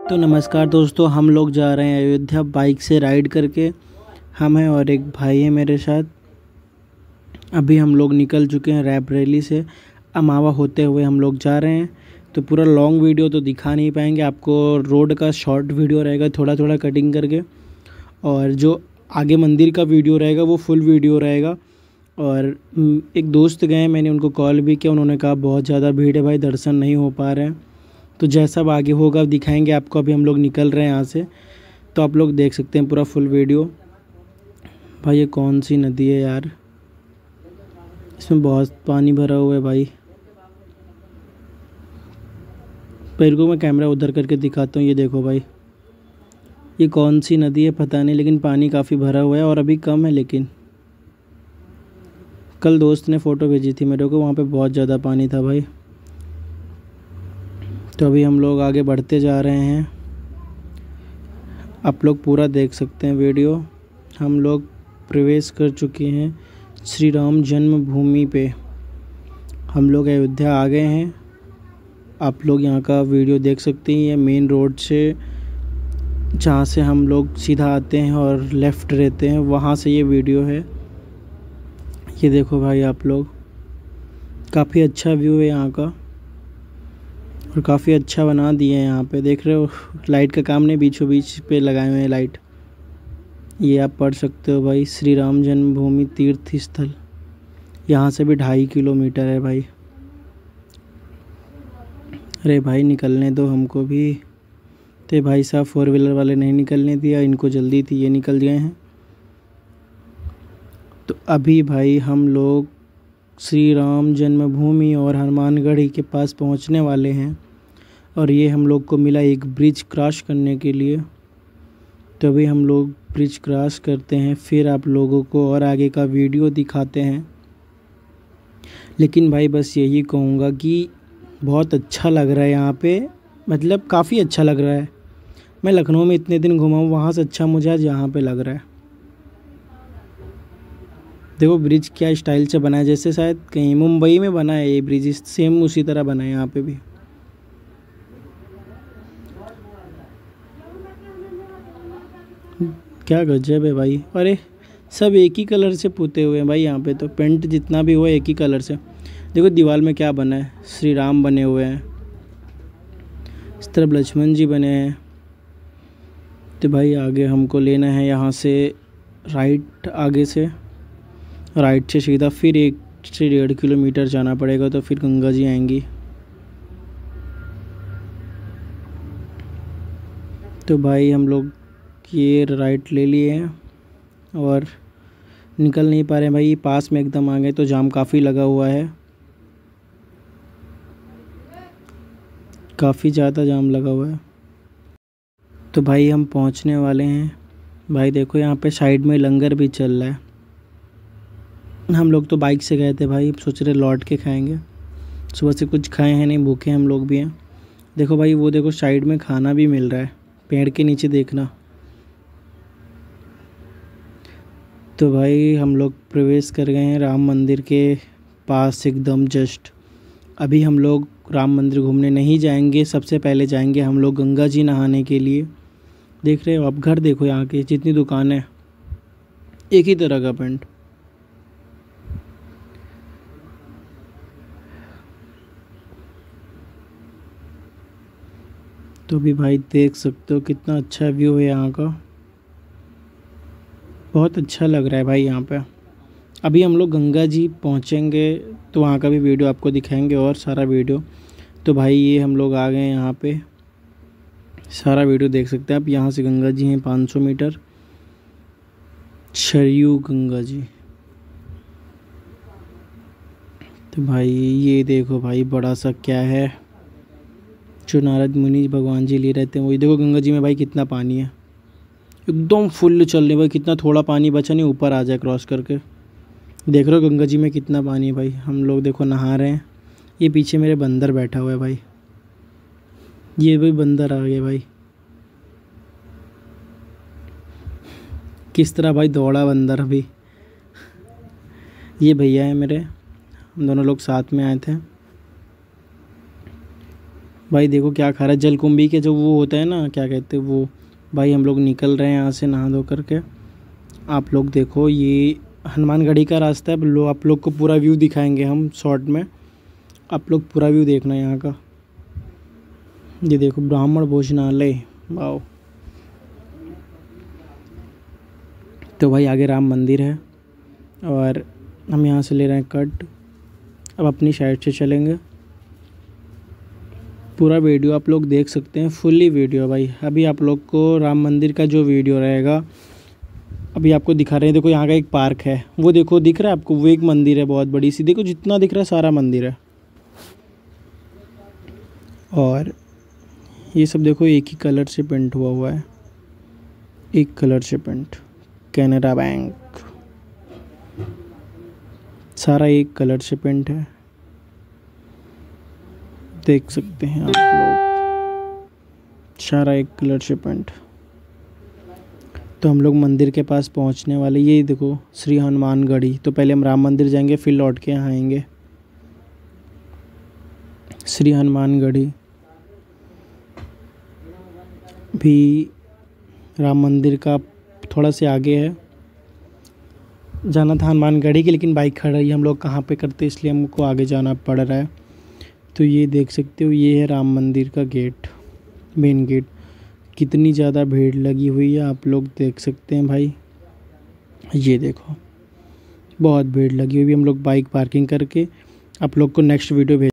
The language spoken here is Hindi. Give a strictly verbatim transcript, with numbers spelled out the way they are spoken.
तो नमस्कार दोस्तों, हम लोग जा रहे हैं अयोध्या बाइक से राइड करके। हम हैं और एक भाई है मेरे साथ। अभी हम लोग निकल चुके हैं रायबरेली से। अमावा होते हुए हम लोग जा रहे हैं। तो पूरा लॉन्ग वीडियो तो दिखा नहीं पाएंगे आपको, रोड का शॉर्ट वीडियो रहेगा, थोड़ा थोड़ा कटिंग करके। और जो आगे मंदिर का वीडियो रहेगा वो फुल वीडियो रहेगा। और एक दोस्त गए, मैंने उनको कॉल भी किया, उन्होंने कहा बहुत ज़्यादा भीड़ है भाई, दर्शन नहीं हो पा रहे हैं। तो जैसा अब आगे होगा दिखाएंगे आपको। अभी हम लोग निकल रहे हैं यहाँ से, तो आप लोग देख सकते हैं पूरा फुल वीडियो। भाई ये कौन सी नदी है यार, इसमें बहुत पानी भरा हुआ है भाई। पैर को मैं कैमरा उधर करके दिखाता हूँ। ये देखो भाई, ये कौन सी नदी है पता नहीं, लेकिन पानी काफ़ी भरा हुआ है और अभी कम है। लेकिन कल दोस्त ने फ़ोटो भेजी थी मेरे को, वहाँ पे बहुत ज़्यादा पानी था भाई। तो अभी हम लोग आगे बढ़ते जा रहे हैं, आप लोग पूरा देख सकते हैं वीडियो। हम लोग प्रवेश कर चुके हैं श्री राम जन्मभूमि पे। हम लोग अयोध्या आ गए हैं। आप लोग यहाँ का वीडियो देख सकते हैं। ये मेन रोड से जहाँ से हम लोग सीधा आते हैं और लेफ़्ट रहते हैं, वहाँ से ये वीडियो है। ये देखो भाई, आप लोग काफ़ी अच्छा व्यू है यहाँ का और काफ़ी अच्छा बना दिए हैं यहाँ पे। देख रहे हो लाइट का काम नहीं, बीचों बीच पे लगाए हुए हैं लाइट। ये आप पढ़ सकते हो भाई, श्री राम जन्मभूमि तीर्थ स्थल। यहाँ से भी ढाई किलोमीटर है भाई। अरे भाई निकलने दो हमको भी। तो भाई साहब फोर व्हीलर वाले नहीं निकलने दिया, इनको जल्दी थी, ये निकल गए हैं। तो अभी भाई हम लोग श्री राम जन्मभूमि और हनुमानगढ़ी के पास पहुंचने वाले हैं। और ये हम लोग को मिला एक ब्रिज क्रॉस करने के लिए। तो अभी हम लोग ब्रिज क्रॉस करते हैं, फिर आप लोगों को और आगे का वीडियो दिखाते हैं। लेकिन भाई बस यही कहूँगा कि बहुत अच्छा लग रहा है यहाँ पे, मतलब काफ़ी अच्छा लग रहा है। मैं लखनऊ में इतने दिन घुमा हूँ, वहाँ से अच्छा मुझे आज यहाँ पे लग रहा है। देखो ब्रिज क्या स्टाइल से बना है, जैसे शायद कहीं मुंबई में बना है ये ब्रिज, सेम उसी तरह बना है यहाँ पे भी। क्या गजब है भाई। अरे सब एक ही कलर से पुते हुए हैं भाई यहाँ पे, तो पेंट जितना भी हुआ एक ही कलर से। देखो दीवार में क्या बना है, श्री राम बने हुए हैं, इस तरफ लक्ष्मण जी बने हैं। तो भाई आगे हमको लेना है यहाँ से राइट, आगे से राइट से सीधा फिर एक से डेढ़ किलोमीटर जाना पड़ेगा, तो फिर गंगा जी आएंगी। तो भाई हम लोग ये राइट ले लिए हैं और निकल नहीं पा रहे हैं भाई, पास में एकदम आ गए तो जाम काफ़ी लगा हुआ है, काफ़ी ज़्यादा जाम लगा हुआ है। तो भाई हम पहुंचने वाले हैं। भाई देखो यहाँ पे साइड में लंगर भी चल रहा है। हम लोग तो बाइक से गए थे भाई, सोच रहे लौट के खाएंगे, सुबह से कुछ खाए हैं नहीं, भूखे हम लोग भी हैं। देखो भाई वो देखो साइड में खाना भी मिल रहा है, पेड़ के नीचे देखना। तो भाई हम लोग प्रवेश कर गए हैं राम मंदिर के पास एकदम जस्ट। अभी हम लोग राम मंदिर घूमने नहीं जाएंगे, सबसे पहले जाएंगे हम लोग गंगा जी नहाने के लिए। देख रहे हो आप, घर देखो यहाँ की जितनी दुकानें, एक ही तरह का पेंट। तो भी भाई देख सकते हो कितना अच्छा व्यू है यहाँ का, बहुत अच्छा लग रहा है भाई यहाँ पे। अभी हम लोग गंगा जी पहुँचेंगे तो वहाँ का भी वीडियो आपको दिखाएंगे और सारा वीडियो। तो भाई ये हम लोग आ गए हैं यहाँ पे, सारा वीडियो देख सकते हैं आप। यहाँ से गंगा जी हैं पाँच सौ मीटर, सरयू गंगा जी। तो भाई ये देखो भाई बड़ा सा क्या है, जो नारद मुनि भगवान जी ले रहते हैं वही। देखो गंगा जी में भाई कितना पानी है, एकदम फुल चल रही भाई, कितना थोड़ा पानी बचा नहीं ऊपर आ जाए क्रॉस करके। देख रहे हो गंगा जी में कितना पानी है भाई। हम लोग देखो नहा रहे हैं। ये पीछे मेरे बंदर बैठा हुआ है भाई, ये भी बंदर आ गए भाई। किस तरह भाई दौड़ा बंदर अभी। ये भैया है मेरे, हम दोनों लोग साथ में आए थे। भाई देखो क्या खा रहा है, जलकुंभी के जो वो होता है ना, क्या कहते हैं वो। भाई हम लोग निकल रहे हैं यहाँ से नहा धो करके। आप लोग देखो ये हनुमानगढ़ी का रास्ता है। लो आप लोग को पूरा व्यू दिखाएंगे हम शॉर्ट में, आप लोग पूरा व्यू देखना यहाँ का। ये देखो ब्राह्मण भोजनालय, वाओ। तो भाई आगे राम मंदिर है और हम यहाँ से ले रहे हैं कट। अब अपनी साइड से चलेंगे। पूरा वीडियो आप लोग देख सकते हैं, फुल्ली वीडियो भाई। अभी आप लोग को राम मंदिर का जो वीडियो रहेगा अभी आपको दिखा रहे हैं। देखो यहाँ का एक पार्क है, वो देखो दिख रहा है आपको, वो एक मंदिर है बहुत बड़ी सी। देखो जितना दिख रहा है सारा मंदिर है। और ये सब देखो एक ही कलर से पेंट हुआ हुआ है, एक कलर से पेंट। कैनरा बैंक सारा एक कलर से पेंट है, देख सकते हैं आप लोग, सारा एक कलर से पेंट। तो हम लोग मंदिर के पास पहुंचने वाले। ये देखो श्री हनुमानगढ़ी। तो पहले हम राम मंदिर जाएंगे, फिर लौट के यहाँ आएंगे। श्री हनुमानगढ़ी भी राम मंदिर का थोड़ा से आगे है। जाना था हनुमानगढ़ी की, लेकिन बाइक खड़ी हम लोग कहाँ पे करते, इसलिए हमको आगे जाना पड़ रहा है। तो ये देख सकते हो, ये है राम मंदिर का गेट, मेन गेट। कितनी ज़्यादा भीड़ लगी हुई है आप लोग देख सकते हैं भाई। ये देखो बहुत भीड़ लगी हुई है। हम लोग बाइक पार्किंग करके आप लोग को नेक्स्ट वीडियो भेज